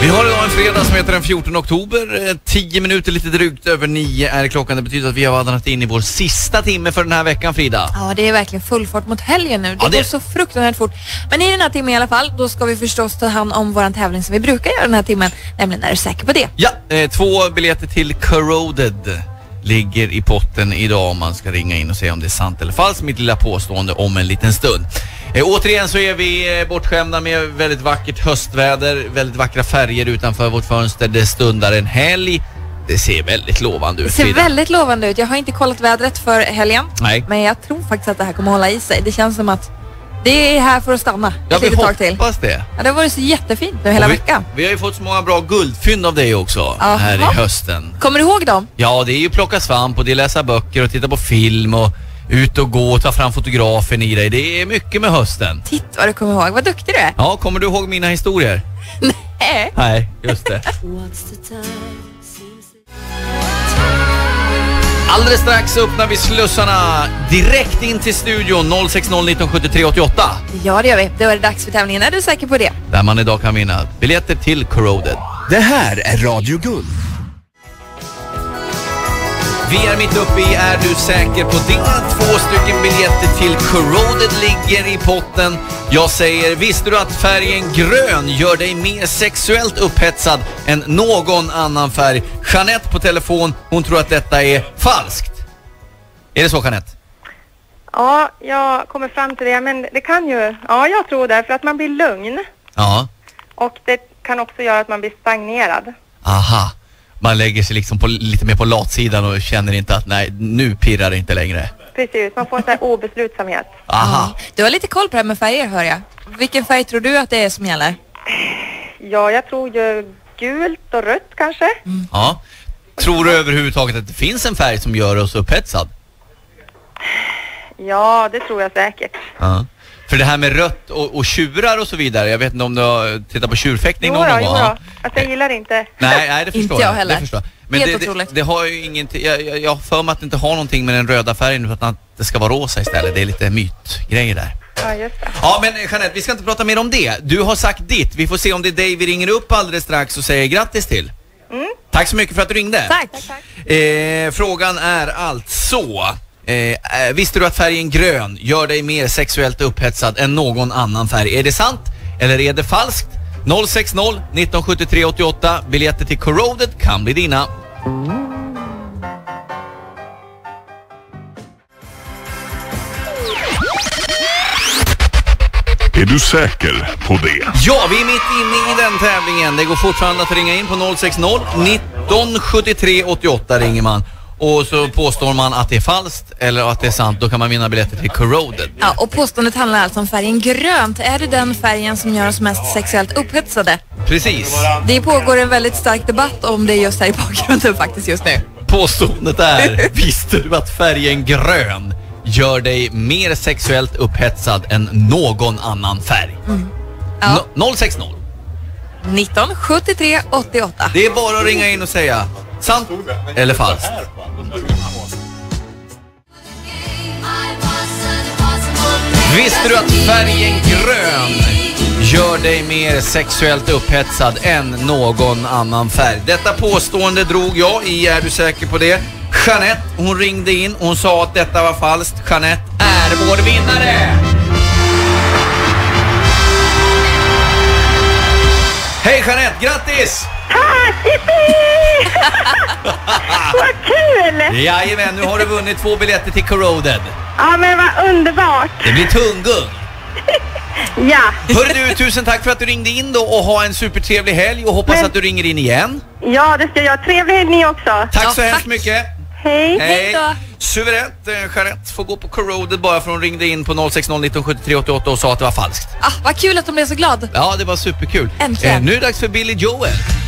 Vi har idag en fredag som heter den 14 oktober. 10 minuter lite drygt över 9 är klockan. Det betyder att vi har vandrat in i vår sista timme för den här veckan, Frida. Ja, det är verkligen full fart mot helgen nu. Det går så fruktansvärt fort. Men i den här timmen i alla fall, då ska vi förstås ta hand om våran tävling som vi brukar göra den här timmen. Nämligen, är du säker på det? Ja, 2 biljetter till Corroded ligger i potten idag om man ska ringa in och se om det är sant eller falskt. Mitt lilla påstående om en liten stund. Återigen så är vi bortskämda med väldigt vackert höstväder, väldigt vackra färger utanför vårt fönster. Det stundar en helg. Det ser väldigt lovande ut. Det ser väldigt lovande ut. Jag har inte kollat vädret för helgen. Nej. Men jag tror faktiskt att det här kommer hålla i sig. Det känns som att det är här för att stanna. Ja, vi hoppas det. Ja, det har varit så jättefint nu hela veckan. Vi har ju fått så många bra guldfynd av dig också. Aha. Här i hösten. Kommer du ihåg dem? Ja, det är ju plocka svamp och det är läsa böcker och titta på film och ut och gå och ta fram fotografen i dig. Det är mycket med hösten. Titta vad du kommer ihåg. Vad duktig du är. Ja, kommer du ihåg mina historier? Nej. Nej, just det. Alldeles strax öppnar vi slussarna direkt in till studion 060 1973 88. Ja, det gör vi. Då är det dags för tävlingen. Är du säker på det? Där man idag kan vinna biljetter till Corroded. Det här är Radio Guld. Vi är mitt uppe i Är du säker på det? 2 stycken biljetter till Corroded ligger i potten. Jag säger, visste du att färgen grön gör dig mer sexuellt upphetsad än någon annan färg? Jeanette på telefon, hon tror att detta är falskt. Är det så, Jeanette? Ja, jag kommer fram till det, men det kan ju... Ja, jag tror det, för att man blir lugn. Ja. Och det kan också göra att man blir stagnerad. Aha. Man lägger sig liksom lite mer på latsidan och känner inte att nej, nu pirrar det inte längre. Precis, man får en sån här obeslutsamhet. Aha. Du har lite koll på det här med färger, hör jag. Vilken färg tror du att det är som gäller? Ja, jag tror ju gult och rött kanske. Mm. Ja. Tror du överhuvudtaget att det finns en färg som gör oss upphetsad? Ja, det tror jag säkert. Ja. För det här med rött och tjurar och så vidare, jag vet inte om du har tittat på tjurfäktning någon gång? Jo, att jag gillar inte. Nej, det förstår inte jag heller. Det förstår. Men helt det har ju ingenting, jag har för mig att det inte har någonting med den röda färgen utan att det ska vara rosa istället. Det är lite mytgrejer där. Ja, just det. Ja, men Jeanette, vi ska inte prata mer om det. Du har sagt ditt. Vi får se om det är dig vi ringer upp alldeles strax och säger grattis till. Mm. Tack så mycket för att du ringde. Tack. Frågan är alltså... visste du att färgen grön gör dig mer sexuellt upphetsad än någon annan färg? Är det sant eller är det falskt? 060 1973 88. Biljetter till Corroded kan bli dina. Är du säker på det? Ja, vi är mitt inne i den tävlingen. Det går fortfarande att ringa in på 060 1973 88 ringer man. Och så påstår man att det är falskt eller att det är sant. Då kan man vinna biljetter till Corroded. Ja, och påståendet handlar alltså om färgen grönt. Är det den färgen som gör oss mest sexuellt upphetsade? Precis. Det pågår en väldigt stark debatt om det just här i bakgrunden faktiskt just nu. Påståendet är, visste du att färgen grön gör dig mer sexuellt upphetsad än någon annan färg? Ja. 060 1973 88. Det är bara att ringa in och säga sant eller falskt. Visste du att färgen grön gör dig mer sexuellt upphetsad än någon annan färg? Detta påstående drog jag i Är du säker på det? Jeanette, hon ringde in. Hon sa att detta var falskt. Jeanette är vår vinnare! Hej Jeanette, grattis! Tack! Vad kul! Jajamän, nu har du vunnit 2 biljetter till Corroded. Ja, men vad underbart. Det blir tunggung. Ja. Hörru du, tusen tack för att du ringde in då och ha en supertrevlig helg och hoppas att du ringer in igen. Ja, det ska jag. Trevlig helg ni också. Tack så hemskt mycket. Hej. Hej då. Suveränt, Jeanette får gå på Corroded bara för hon ringde in på 060 1973 88 och sa att det var falskt. Vad kul att de blev så glad. Ja, det var superkul. Äntligen. Nu är det dags för Billy Joel.